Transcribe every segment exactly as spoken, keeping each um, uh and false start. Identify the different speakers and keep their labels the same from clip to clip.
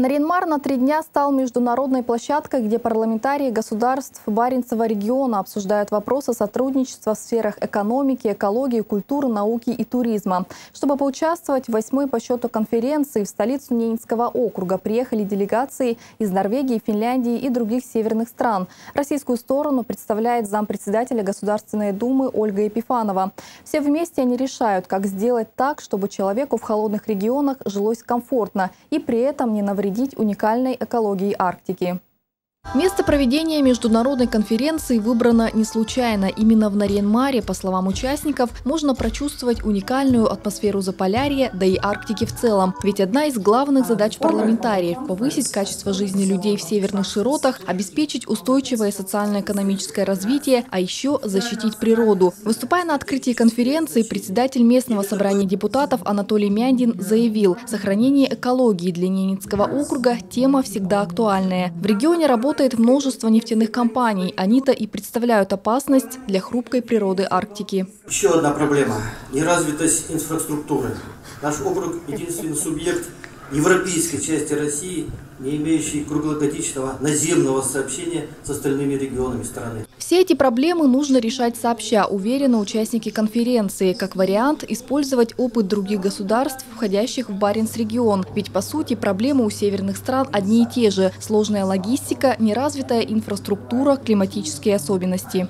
Speaker 1: Нарьян-Мар на три дня стал международной площадкой, где парламентарии государств Баренцева региона обсуждают вопросы сотрудничества в сферах экономики, экологии, культуры, науки и туризма. Чтобы поучаствовать в восьмой по счету конференции в столицу Ненецкого округа приехали делегации из Норвегии, Финляндии и других северных стран. Российскую сторону представляет зампредседателя Государственной Думы Ольга Епифанова. Все вместе они решают, как сделать так, чтобы человеку в холодных регионах жилось комфортно и при этом не навредить вредить уникальной экологии Арктики. Место проведения международной конференции выбрано не случайно. Именно в Нарьян-Маре, по словам участников, можно прочувствовать уникальную атмосферу Заполярья, да и Арктики в целом. Ведь одна из главных задач парламентариев – повысить качество жизни людей в северных широтах, обеспечить устойчивое социально-экономическое развитие, а еще защитить природу. Выступая на открытии конференции, председатель местного собрания депутатов Анатолий Мяндин заявил, сохранение экологии для Ненецкого округа – тема всегда актуальная. В регионе работает Работает множество нефтяных компаний. Они-то и представляют опасность для хрупкой природы Арктики.
Speaker 2: Еще одна проблема – неразвитость инфраструктуры. Наш округ – единственный субъект европейской части России, не имеющий круглогодичного наземного сообщения с остальными регионами страны.
Speaker 1: Все эти проблемы нужно решать сообща, уверены участники конференции. Как вариант, использовать опыт других государств, входящих в Баренц-регион. Ведь, по сути, проблемы у северных стран одни и те же. Сложная логистика, неразвитая инфраструктура, климатические особенности.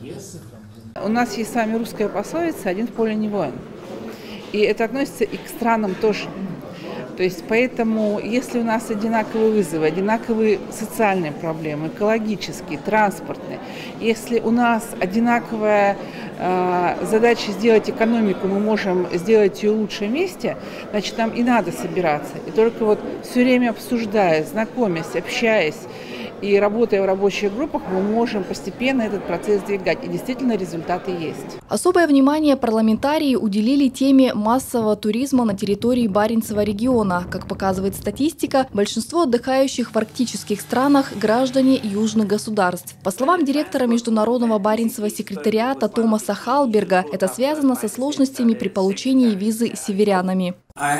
Speaker 3: У нас есть с вами русская пословица «один в поле не воин». И это относится и к странам тоже. То есть поэтому, если у нас одинаковые вызовы, одинаковые социальные проблемы, экологические, транспортные, если у нас одинаковая э, задача сделать экономику, мы можем сделать ее лучше вместе, значит, нам и надо собираться. И только вот все время обсуждая, знакомясь, общаясь и работая в рабочих группах, мы можем постепенно этот процесс двигать. И действительно результаты есть.
Speaker 1: Особое внимание парламентарии уделили теме массового туризма на территории Баренцева региона. Как показывает статистика, большинство отдыхающих в арктических странах – граждане южных государств. По словам директора Международного Баренцева секретариата Томаса Халберга, это связано со сложностями при получении визы северянами.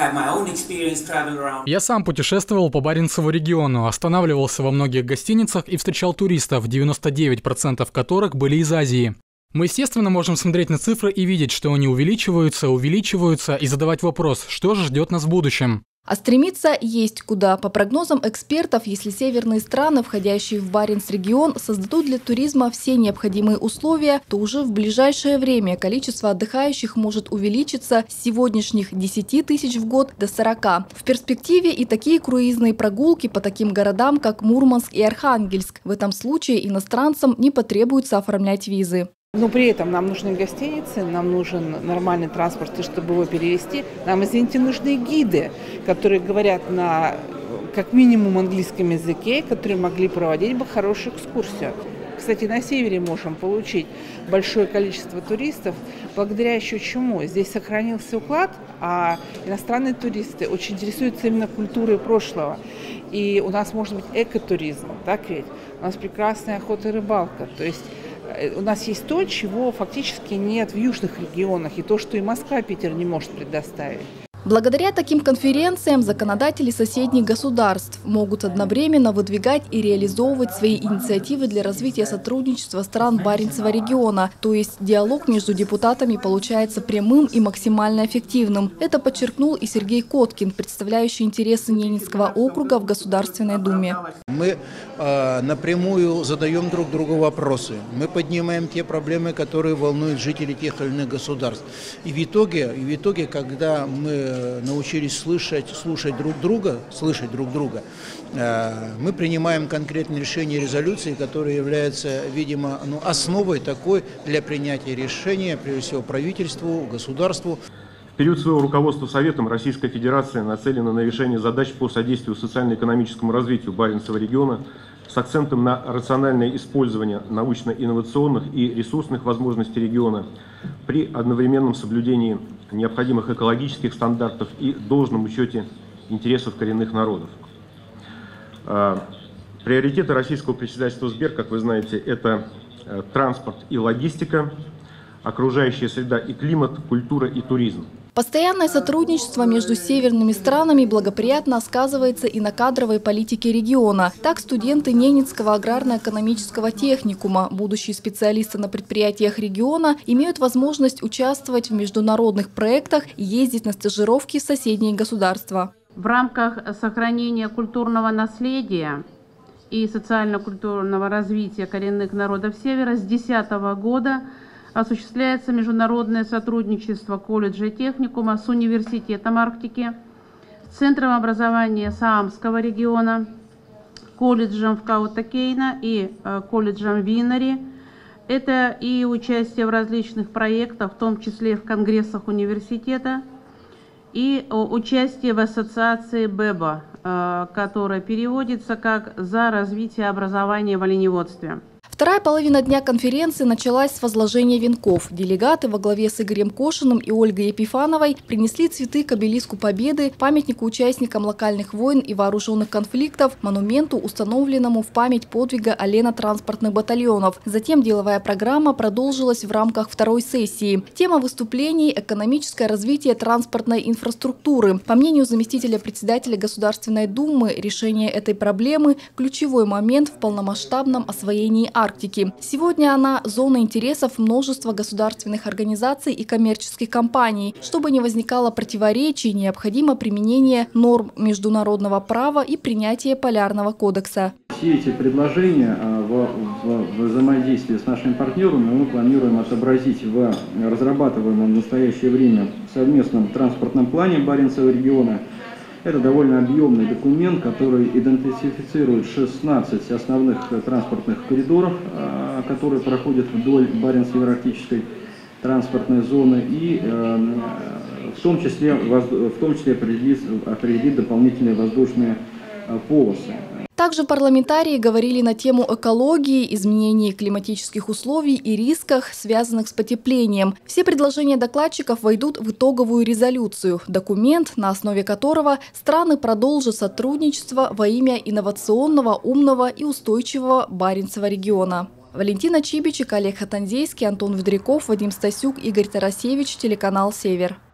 Speaker 4: Я сам путешествовал по Баренцеву региону, останавливался во многих гостиницах и встречал туристов, девяносто девять процентов которых были из Азии. Мы, естественно, можем смотреть на цифры и видеть, что они увеличиваются, увеличиваются, и задавать вопрос, что же ждет нас в будущем.
Speaker 1: А стремиться есть куда. По прогнозам экспертов, если северные страны, входящие в Баренц-регион, создадут для туризма все необходимые условия, то уже в ближайшее время количество отдыхающих может увеличиться с сегодняшних десяти тысяч в год до сорока. В перспективе и такие круизные прогулки по таким городам, как Мурманск и Архангельск. В этом случае иностранцам не потребуется оформлять визы.
Speaker 3: Но при этом нам нужны гостиницы, нам нужен нормальный транспорт, и чтобы его перевести, нам, извините, нужны гиды, которые говорят на как минимум английском языке, которые могли проводить бы хорошую экскурсию. Кстати, на севере можем получить большое количество туристов, благодаря еще чему? Здесь сохранился уклад, а иностранные туристы очень интересуются именно культурой прошлого. И у нас может быть экотуризм, так ведь? У нас прекрасная охота и рыбалка, то есть у нас есть то, чего фактически нет в южных регионах, и то, что и Москва, Питер не может предоставить.
Speaker 1: Благодаря таким конференциям законодатели соседних государств могут одновременно выдвигать и реализовывать свои инициативы для развития сотрудничества стран Баренцева региона. То есть диалог между депутатами получается прямым и максимально эффективным. Это подчеркнул и Сергей Коткин, представляющий интересы Ненецкого округа в Государственной Думе.
Speaker 5: Мы э, напрямую задаем друг другу вопросы. Мы поднимаем те проблемы, которые волнуют жителей тех или иных государств. И в итоге, и в итоге когда мы научились слышать, слушать друг друга, слышать друг друга, мы принимаем конкретные решения, резолюции, которые являются, видимо, ну, основой такой для принятия решения, прежде всего, правительству, государству.
Speaker 6: В период своего руководства Советом Российская Федерация нацелена на решение задач по содействию социально-экономическому развитию Баренцева региона с акцентом на рациональное использование научно-инновационных и ресурсных возможностей региона при одновременном соблюдении необходимых экологических стандартов и должном учете интересов коренных народов. Приоритеты российского председательства СБЕР, как вы знаете, это транспорт и логистика, окружающая среда и климат, культура и туризм.
Speaker 1: Постоянное сотрудничество между северными странами благоприятно сказывается и на кадровой политике региона. Так, студенты Ненецкого аграрно-экономического техникума, будущие специалисты на предприятиях региона, имеют возможность участвовать в международных проектах и ездить на стажировки в соседние государства.
Speaker 7: В рамках сохранения культурного наследия и социально-культурного развития коренных народов Севера с две тысячи десятого года осуществляется международное сотрудничество колледжа и техникума с Университетом Арктики, Центром образования Саамского региона, колледжем в Каутакейна и колледжем в Винари. Это и участие в различных проектах, в том числе в конгрессах университета, и участие в ассоциации БЭБа, которая переводится как «За развитие образования в оленеводстве».
Speaker 1: Вторая половина дня конференции началась с возложения венков. Делегаты во главе с Игорем Кошиным и Ольгой Епифановой принесли цветы к обелиску Победы, памятнику участникам локальных войн и вооруженных конфликтов, монументу, установленному в память подвига олено-транспортных батальонов. Затем деловая программа продолжилась в рамках второй сессии. Тема выступлений – экономическое развитие транспортной инфраструктуры. По мнению заместителя председателя Государственной Думы, решение этой проблемы – ключевой момент в полномасштабном освоении Арктики. Сегодня она – зона интересов множества государственных организаций и коммерческих компаний. Чтобы не возникало противоречий, необходимо применение норм международного права и принятие Полярного кодекса.
Speaker 8: Все эти предложения в, в, в взаимодействии с нашими партнерами мы планируем отобразить в разрабатываемом в настоящее время совместном транспортном плане Баренцева региона. Это довольно объемный документ, который идентифицирует шестнадцать основных транспортных коридоров, которые проходят вдоль Баренц-Евроарктической транспортной зоны, и в том числе, в том числе определит, определит дополнительные воздушные полосы.
Speaker 1: Также парламентарии говорили на тему экологии, изменений климатических условий и рисках, связанных с потеплением. Все предложения докладчиков войдут в итоговую резолюцию, документ, на основе которого страны продолжат сотрудничество во имя инновационного, умного и устойчивого Баренцева региона. Валентина Чибичек, Олег Хатанзейский, Антон Ведряков, Вадим Стасюк, Игорь Тарасевич, телеканал «Север».